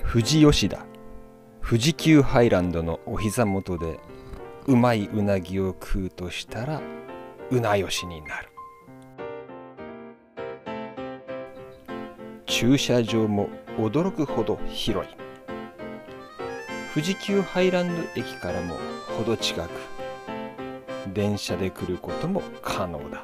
富士吉田、富士急ハイランドのお膝元でうまいうなぎを食うとしたらうなよしになる。駐車場も驚くほど広い。富士急ハイランド駅からもほど近く、電車で来ることも可能だ。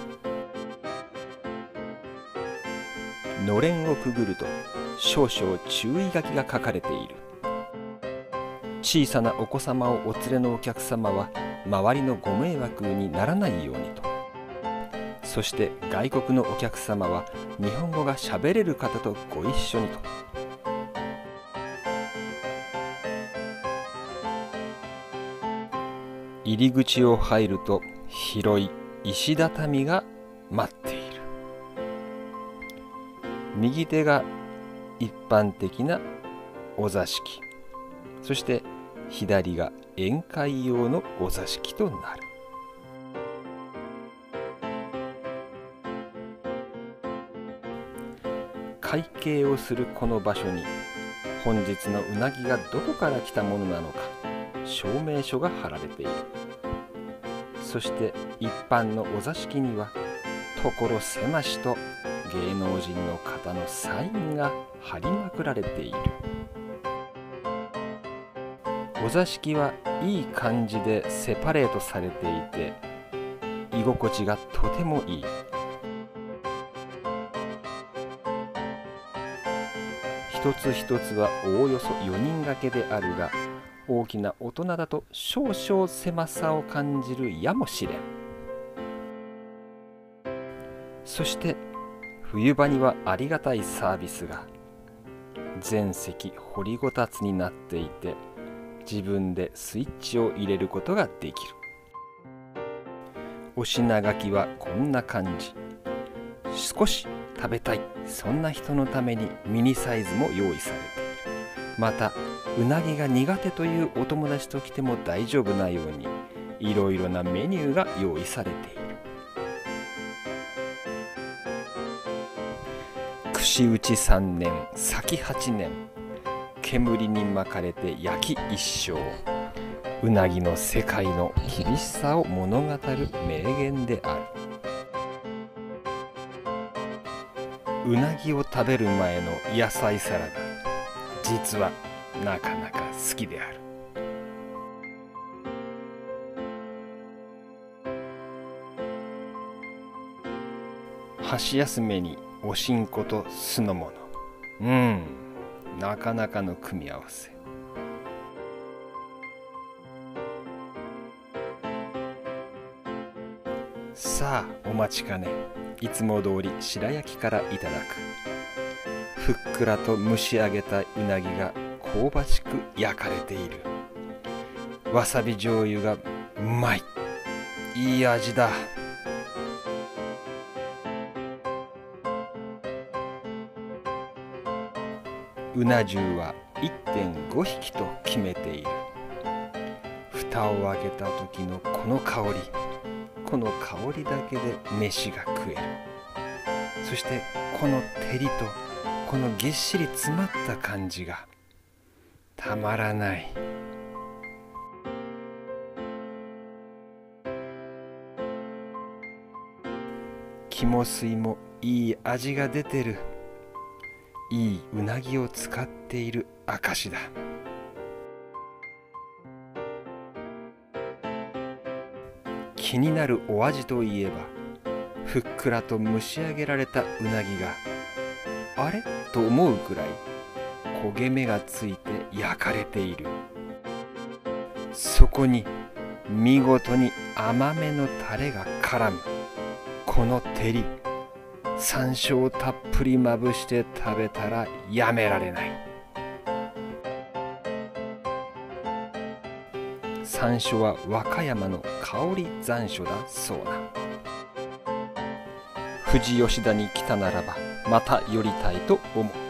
のれんをくぐると少々注意書きが書かれている。小さなお子様をお連れのお客様は周りのご迷惑にならないようにと。そして外国のお客様は日本語がしゃべれる方とご一緒にと。入り口を入ると広い石畳が待っている。右手が一般的なお座敷、そして左が宴会用のお座敷となる。会計をするこの場所に本日のうなぎがどこから来たものなのか証明書が貼られている。そして一般のお座敷には所狭しと芸能人の方のサインが貼りまくられている。お座敷はいい感じでセパレートされていて居心地がとてもいい。一つ一つはおおよそ4人掛けであるが、大きな大人だと少々狭さを感じるやもしれん。そして冬場にはありがたいサービスが、全席掘りごたつになっていて自分でスイッチを入れることができる。お品書きはこんな感じ。少し食べたい、そんな人のためにミニサイズも用意されている。またうなぎが苦手というお友達と来ても大丈夫なようにいろいろなメニューが用意されている。串打ち3年、裂き8年、煙に巻かれて焼き一生。うなぎの世界の厳しさを物語る名言である。うなぎを食べる前の野菜サラダ、実はなかなか好きである。箸休めにおしんこと酢の物、なかなかの組み合わせ。さあお待ちかね、いつも通り白焼きからいただく。ふっくらと蒸し上げたうなぎが香ばしく焼かれている。わさび醤油がうまい、いい味だ。うな重は 1.5 匹と決めている。蓋を開けた時のこの香り、この香りだけで飯が食える。そしてこの照りとこのぎっしり詰まった感じがたまらない。肝水もいい味が出てる。いいうなぎを使っている証だ。気になるお味といえば、ふっくらと蒸し上げられたうなぎがあれと思うくらい焦げ目がついて焼かれている。そこに見事に甘めのタレが絡むこの照り、山椒をたっぷりまぶして食べたらやめられない。山椒は和歌山の香り山椒だそうな。富士吉田に来たならばまた寄りたいと思う。